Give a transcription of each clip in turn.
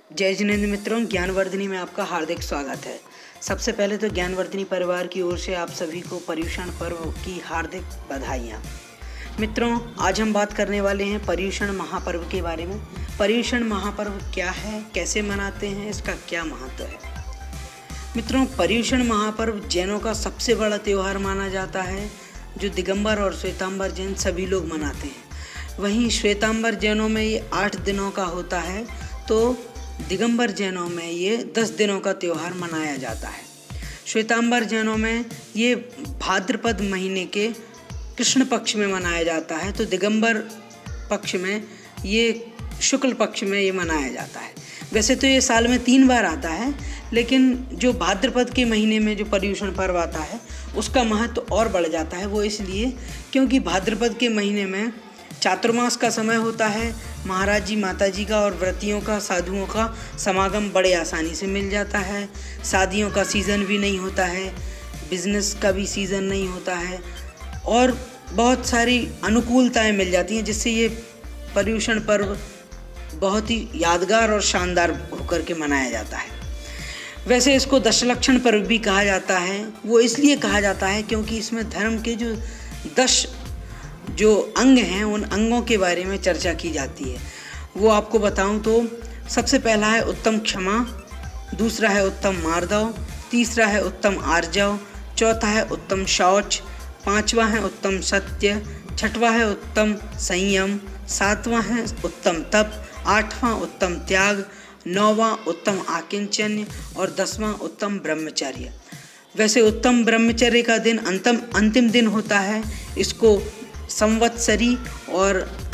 जय जिनेंद्र मित्रों, ज्ञानवर्धिनी में आपका हार्दिक स्वागत है। सबसे पहले तो ज्ञानवर्धिनी परिवार की ओर से आप सभी को पर्युषण पर्व की हार्दिक बधाइयाँ। मित्रों, आज हम बात करने वाले हैं पर्युषण महापर्व के बारे में। पर्युषण महापर्व क्या है, कैसे मनाते हैं, इसका क्या महत्व है। मित्रों, पर्युषण महापर्व जैनों का सबसे बड़ा त्यौहार माना जाता है, जो दिगंबर और श्वेतांबर जैन सभी लोग मनाते हैं। वहीं श्वेतांबर जैनों में ये 8 दिनों का होता है, तो दिगंबर जैनों में ये 10 दिनों का त्यौहार मनाया जाता है। श्वेतांबर जैनों में ये भाद्रपद महीने के कृष्ण पक्ष में मनाया जाता है, तो दिगंबर पक्ष में ये शुक्ल पक्ष में ये मनाया जाता है। वैसे तो ये साल में 3 बार आता है, लेकिन जो भाद्रपद के महीने में जो पर्युषण पर्व आता है उसका महत्व और बढ़ जाता है। वो इसलिए क्योंकि भाद्रपद के महीने में चातुर्मास का समय होता है। महाराज जी, माता जी का और व्रतियों का, साधुओं का समागम बड़े आसानी से मिल जाता है। शादियों का सीज़न भी नहीं होता है, बिजनेस का भी सीज़न नहीं होता है, और बहुत सारी अनुकूलताएं मिल जाती हैं, जिससे ये पर्युषण पर्व बहुत ही यादगार और शानदार होकर के मनाया जाता है। वैसे इसको दशलक्षण पर्व भी कहा जाता है। वो इसलिए कहा जाता है क्योंकि इसमें धर्म के जो 10 जो अंग हैं, उन अंगों के बारे में चर्चा की जाती है। वो आपको बताऊं तो सबसे पहला है उत्तम क्षमा, दूसरा है उत्तम मार्दव, तीसरा है उत्तम आर्जव, चौथा है उत्तम शौच, पांचवा है उत्तम सत्य, छठवां है उत्तम संयम, सातवां है उत्तम तप, आठवां उत्तम त्याग, नौवां उत्तम आकिंचन्य और 10वां उत्तम ब्रह्मचर्य। वैसे उत्तम ब्रह्मचर्य का दिन अंतिम दिन होता है। इसको संवत्सरी और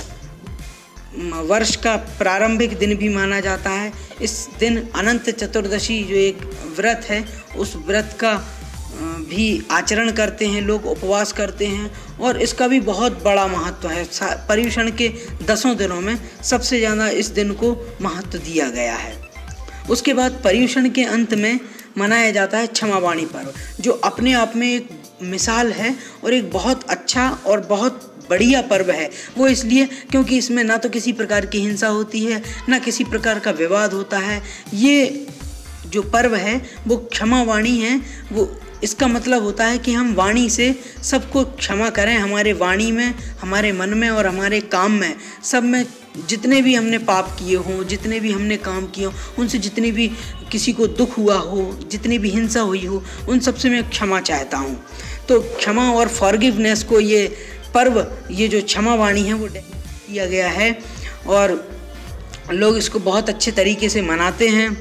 वर्ष का प्रारंभिक दिन भी माना जाता है। इस दिन अनंत चतुर्दशी जो एक व्रत है, उस व्रत का भी आचरण करते हैं लोग, उपवास करते हैं, और इसका भी बहुत बड़ा महत्व है। पर्युषण के 10 दिनों में सबसे ज़्यादा इस दिन को महत्व दिया गया है। उसके बाद पर्युषण के अंत में मनाया जाता है क्षमावाणी पर्व, जो अपने आप में एक मिसाल है और एक बहुत अच्छा और बहुत बढ़िया पर्व है। वो इसलिए क्योंकि इसमें ना तो किसी प्रकार की हिंसा होती है, ना किसी प्रकार का विवाद होता है। ये जो पर्व है वो क्षमावाणी है। वो इसका मतलब होता है कि हम वाणी से सबको क्षमा करें। हमारे वाणी में, हमारे मन में और हमारे काम में, सब में जितने भी हमने पाप किए हों, जितने भी हमने काम किए हों, उनसे जितनी भी किसी को दुख हुआ हो, जितनी भी हिंसा हुई हो, उन सब से मैं क्षमा चाहता हूँ। तो क्षमा और फॉरगिवनेस को ये पर्व, ये जो क्षमावाणी है, वो किया गया है, और लोग इसको बहुत अच्छे तरीके से मनाते हैं।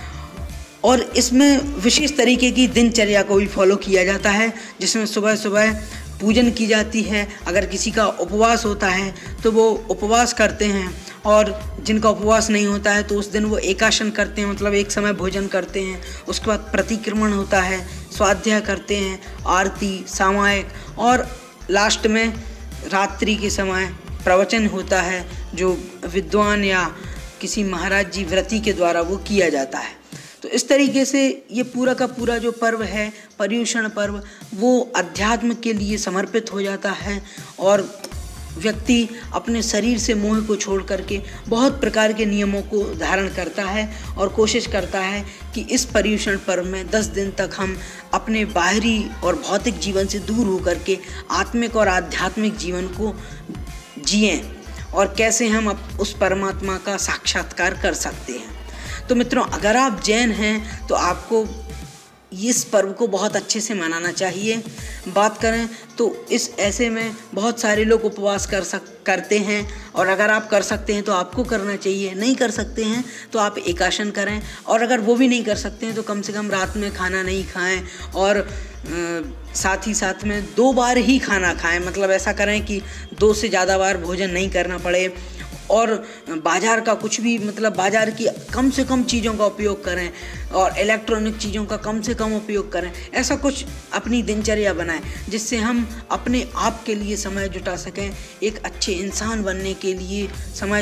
और इसमें विशेष तरीके की दिनचर्या को भी फॉलो किया जाता है, जिसमें सुबह सुबह पूजन की जाती है। अगर किसी का उपवास होता है तो वो उपवास करते हैं, और जिनका उपवास नहीं होता है तो उस दिन वो एकाशन करते हैं, मतलब एक समय भोजन करते हैं। उसके बाद प्रतिक्रमण होता है, स्वाध्याय करते हैं, आरती, सामायिक, और लास्ट में रात्रि के समय प्रवचन होता है, जो विद्वान या किसी महाराज जी व्रती के द्वारा वो किया जाता है। तो इस तरीके से ये पूरा का पूरा जो पर्व है, पर्युषण पर्व, वो अध्यात्म के लिए समर्पित हो जाता है, और व्यक्ति अपने शरीर से मोह को छोड़ करके बहुत प्रकार के नियमों को धारण करता है, और कोशिश करता है कि इस पर्युषण पर्व में 10 दिन तक हम अपने बाहरी और भौतिक जीवन से दूर होकर के आत्मिक और आध्यात्मिक जीवन को जिएं, और कैसे हम उस परमात्मा का साक्षात्कार कर सकते हैं। तो मित्रों, अगर आप जैन हैं तो आपको इस पर्व को बहुत अच्छे से मनाना चाहिए। बात करें तो इस ऐसे में बहुत सारे लोग उपवास करते हैं, और अगर आप कर सकते हैं तो आपको करना चाहिए। नहीं कर सकते हैं तो आप एकाशन करें, और अगर वो भी नहीं कर सकते हैं तो कम से कम रात में खाना नहीं खाएं, और साथ ही साथ में 2 बार ही खाना खाएं। मतलब ऐसा करें कि 2 से ज़्यादा बार भोजन नहीं करना पड़े, और बाज़ार का कुछ भी, मतलब बाज़ार की कम से कम चीज़ों का उपयोग करें, और इलेक्ट्रॉनिक चीज़ों का कम से कम उपयोग करें। ऐसा कुछ अपनी दिनचर्या बनाएं, जिससे हम अपने आप के लिए समय जुटा सकें, एक अच्छे इंसान बनने के लिए समय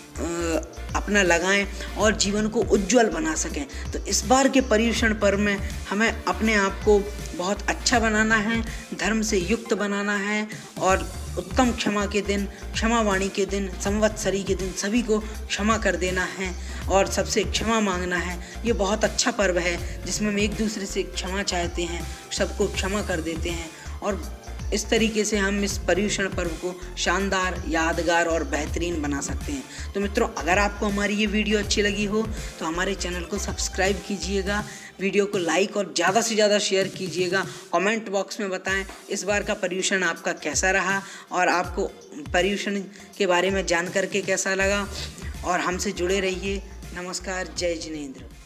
अपना लगाएं, और जीवन को उज्जवल बना सकें। तो इस बार के पर्युषण पर्व में हमें अपने आप को बहुत अच्छा बनाना है, धर्म से युक्त बनाना है, और उत्तम क्षमा के दिन, क्षमावाणी के दिन, संवत्सरी के दिन सभी को क्षमा कर देना है और सबसे क्षमा मांगना है। ये बहुत अच्छा पर्व है जिसमें हम एक दूसरे से क्षमा चाहते हैं, सबको क्षमा कर देते हैं और इस तरीके से हम इस पर्युषण पर्व को शानदार, यादगार और बेहतरीन बना सकते हैं। तो मित्रों, अगर आपको हमारी ये वीडियो अच्छी लगी हो तो हमारे चैनल को सब्सक्राइब कीजिएगा, वीडियो को लाइक और ज़्यादा से ज़्यादा शेयर कीजिएगा। कमेंट बॉक्स में बताएं इस बार का पर्युषण आपका कैसा रहा और आपको पर्युषण के बारे में जान करके कैसा लगा। और हमसे जुड़े रहिए। नमस्कार, जय जिनेंद्र।